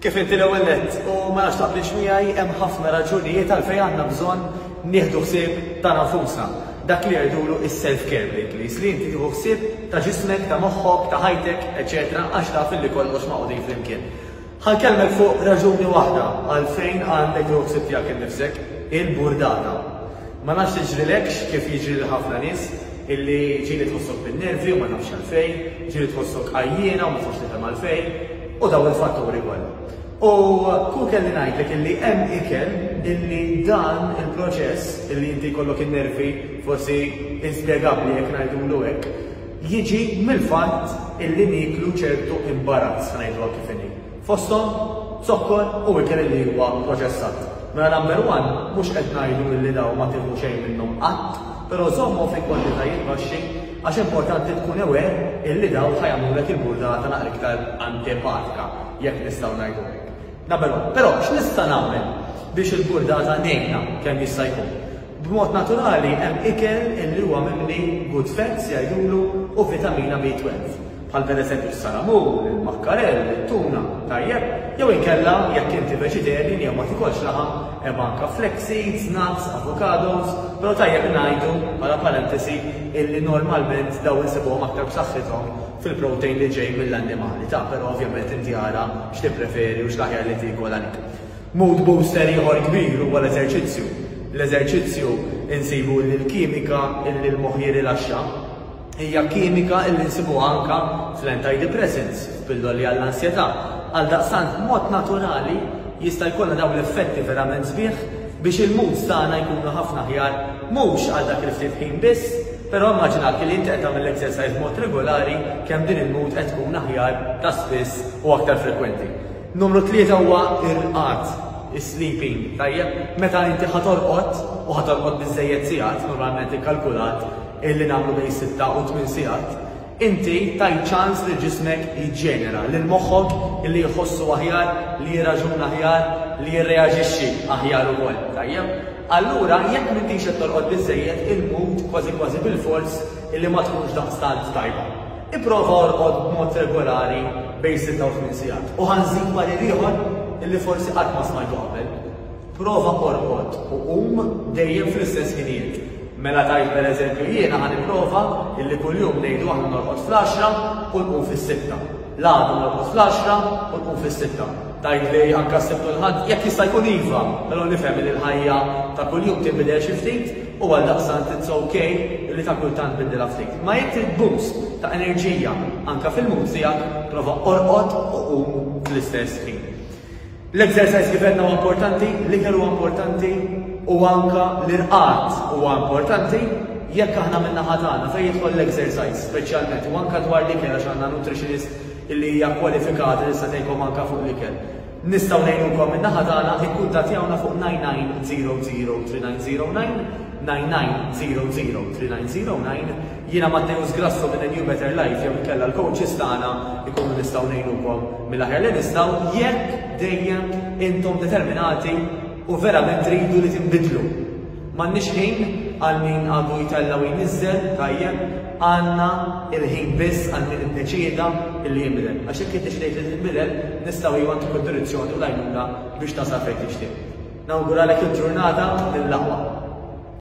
Kif inti l-ewwel nett u ma nafx taqbilx miegħi hemm ħafna raġunijiet għalfejn għandna bżonn nieħdu ħsieb ta' nafusna. Dak li jgħidulu is-self-care Bakeries li inti tieħu ħsieb ta' ġismek, ta' moħħok, ta' ħajtek, eċetera, għax taf illi kollox maqudin flimkien. Ħankellmek fuq raġuni waħda għalfejn għandek tieħu ħsieb tiegħek innifsek, il-burdata. Ma nafx tiġrilekx kif jiġri lil ħafna nies illi ġieli tħossok bin-nervi u ma nafx għalfejn, ġieli tħossok għajjiena u ma tafx tifhem għalfejn u dawn il-fatturi kollha. U kun kelli ngħidlek illi hemm ikel illi dan il-proċess illi inti jkollok in-nervi forsi inspjegabbli jekk ngħidulu hekk, jiġi mill-fatt illi nieklu ċertu imbarazz ngħidluha kif inhi. Fosthom zokkor u ikel illi huwa proċessat. Mela number one mhux qed ngħidu illi dawn ma tieħu xejn minnhom qatt, però żommhom fi kwantitajiet baxxi għax importanti tkun aware illi dawn ħajamlulek il-burdata naqra iktar antipatika jekk nistgħu ngħidu hekk. Number one, però x'nista' nagħmel biex il-burdata ngħinha kemm jista' jkun? B'mod naturali hemm ikel illi huwa mimli good fats jgħidulu u vitamina B12. Bħal pereżempju s-salamur, il-makkarell, it-tuna, tajjeb, jew inkella jekk inti veġitarjan jew ma tikolx laħam hemm anke flax seeds, nuts, avocados, però tajjeb ngħidu bħala parentesi illi normalment dawn insibuhom aktar b'saħħithom fil-protein li ġej mill-annimali ta' però ovvjament inti ara x'tippreferi u x'taħjar li tikol għalik. Mood booster ieħor kbir huwa l-eżerċizzju. L-eżerċizzju insibu l-kimika illi l-moħħ jirilaxxa hija kimika illi nsibuha anke fl-antidepressants, f'pilloli għall-ansjetà. Għaldaqstant mod naturali jista' jkollna dawn l-effetti verament sbieħ biex il-moods tagħna jkunu ħafna aħjar mhux għal dak il-ftit ħin biss, però immaġinak li inti qed tagħmel l-exercise mod regolari kemm din il-mood qed tkun aħjar ta' spiss u aktar frekwenti. Numru 3 huwa irqad, is-sleeping, tajjeb, meta inti ħatorqod u ħatorqod biżżejjed sigħat, normalment ikkalkulat illi nagħmlu bejn 6 u 8 sigħat, inti tajt ċans li ġismek jiġġenera, lil moħħok illi jħossu aħjar, li jiraġuna aħjar, li jirreaġixxi aħjar ukoll, tajjeb. Allura jekk m'intix qed torqod biżżejjed il-mood kważi bil-fors illi ma tkunx daqstant tajba. Ipprova orqod b'mod regolari bejn 6 u 8 sigħat. U ħanżid parir ieħor illi forsi qatt ma smajtu qabel. Prova orqod u dejjem fl-istess ħinijiet. Mela tajt pereżempju jiena ħanipprova illi kuljum ngħidu aħna norqod fl-10 u nqum fis-6. L-għadu norqod fl-10 u nqum fis-6. Tajt li anke s-sebtu l-ħadd jekk jista' jkun iva, però nifhem li l-ħajja ta' kuljum tinbidel xi ftit u għaldaqstant it's okay li ta' kultant bidilha ftit. Ma jekk trid boost ta' enerġija anke fil-mood tiegħek, prova orqod u qum fl-istess ħin. L-exercise kif għedna huwa importanti, l-ikel huwa importanti u anke l-irqad huwa importanti jekk aħna minna ħatana fejn jidħol l-exercise speċjalment u anke dwar l-ikel għax għandna nutritionist illi hija kwalifikata li se tgħidkom anke fuq l-ikel. Nistgħu ngħinukom minna ħatana ikkuntattjawna fuq 99003909 99003909 jiena Matteus Grasso minn New Better Life jew inkella l-coaches tagħna ikunu nistgħu ngħinukom mill-aħjar li nistgħu jekk dejjem intom determinati u verament tridu li tinbidlu. M'għandniex ħin għal min għadu jitella u jniżżel, tajjeb, għandna il-ħin biss għal min iddeċieda illi jinbidel. Għax jekk iddeċidejt li tinbidel, nistgħu jwantuk id-direzzjoni u lajnuna biex tasal fejn tixtieq. Nawguralek il-ġurnata lill-aqwa.